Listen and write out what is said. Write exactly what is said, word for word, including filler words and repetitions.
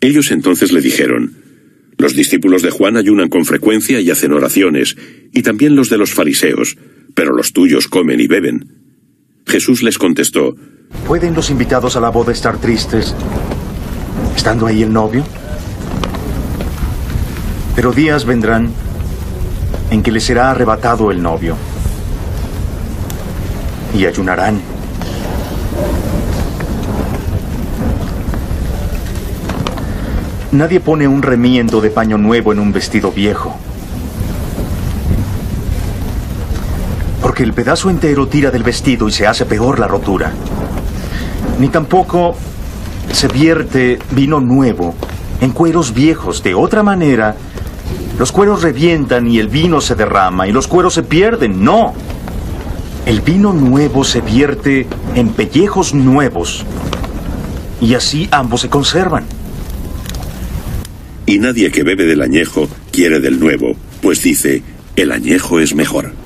Ellos entonces le dijeron: «Los discípulos de Juan ayunan con frecuencia y hacen oraciones, y también los de los fariseos, pero los tuyos comen y beben». Jesús les contestó: ¿Pueden los invitados a la boda estar tristes estando ahí el novio? Pero días vendrán en que les será arrebatado el novio, y ayunarán. Nadie pone un remiendo de paño nuevo en un vestido viejo, porque el pedazo entero tira del vestido y se hace peor la rotura. Ni tampoco se vierte vino nuevo en cueros viejos. De otra manera, los cueros revientan y el vino se derrama y los cueros se pierden. No. El vino nuevo se vierte en pellejos nuevos y así ambos se conservan. Y nadie que bebe del añejo quiere del nuevo, pues dice: el añejo es mejor.